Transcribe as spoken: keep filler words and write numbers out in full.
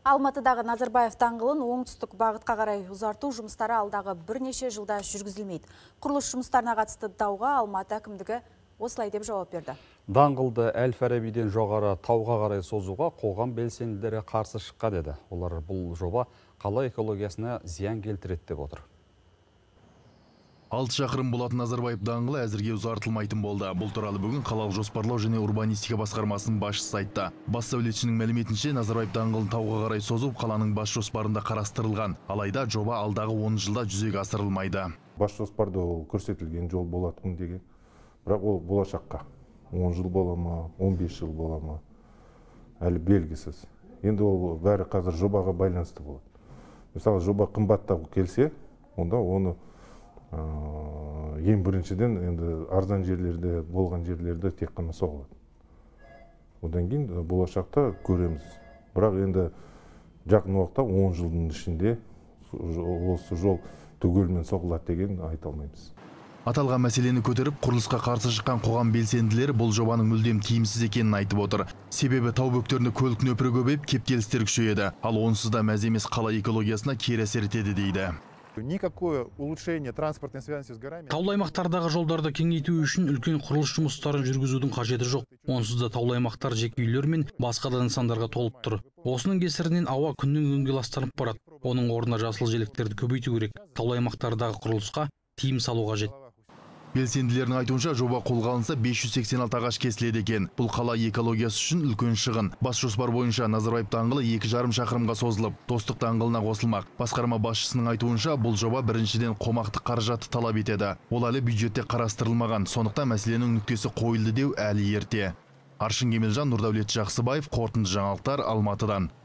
Алматыдағы Назарбаев даңғылын оңтүстік бағытқа қарай ұзарту жұмыстары алдағы бірнеше жылда жүргізілмейді. Құрылыс жұмыстарына қатысты дауға Алматы әкімдігі осылай деп жауап берді. Даңғылды Әл-Фарабиден жоғары тауға қарай созуға қоғам белсенділері қарсы шыққан еді. Олар бұл жоба қала экологиясына зиян келтіреді деп отыр. алты шақырым болатын Назарбаев даңғылы әзірге ұзартылмайтын болды. Бұл туралы бүгін қалалық жоспарлау және урбанистика басқармасының басшысы айтты. Бас сәулетшінің мәліметінше, Назарбаев даңғылын тауға қарай созып, қаланың бас жоспарында қарастырылған. Алайда жоба алдағы он жылда жүзеге асырылмайды. Бас жоспарда ол көрсетілген жол болатын деген. Бірақ ол болашаққа он жыл бола ма, он бес жыл бола ма, әлі белгісіз. Енді ол бәрі қазір жобаға байланысты болады. Мысалы, жоба қымбаттау келсе, онда оны ең біріншіден енді арзан жерлерде болған жерлерде тек қана соғылады. Одан кейін болашақта көреміз. Бірақ енді жақын уақытта он жылдың ішінде осы жол түгелімен соғылады деген айта алмаймыз. Аталған мәселені көтеріп, құрылысқа қарсы шыққан қоғам белсенділері бұл жобаның мүлдем тиімсіз екенін айтып отыр. Себебі тау бөктерінде көлік нөпірі көбейіп, кептелістер күшейеді. Ал онсыз да мәз емес қала экологиясына кері әсер етеді дейді. Никакое улучшение транспортной связи с горами. Таулы аймақтардағы жолдарды кеңейту үшін үлкен құрылыс жұмыстарын жүргізудің қажеті жоқ. Онсыз да таулы аймақтар жеке үйлер мен басқа да нысандарға толып тұр. Осының кесірінен ауа күннен күнге ластанып барады. Оның орнына жасыл желектерді көбейту керек. Таулы аймақтардағы құрылысқа тиым салу қажет. Белсенділердің айтуынша, жоба қолға алынса бес жүз сексен алты ағаш кесіледі екен. Бұл қала экологиясы үшін үлкен шығын. Бас жоспар бойынша Назарбаев даңғылы екі жарым шақырымға созылып, Достық даңғылына қосылмақ. Басқарма басшысының айтуынша, бұл жоба біріншіден қомақты қаражатты талап етеді. Ол әлі бюджетте қарастырылмаған, сондықтан мәселенің нүктесі қойылды деу әлі ерте. Аршын Кемелжан, Нұрдәулет Жақсыбаев, қорытынды жаңалықтар, Алматыдан.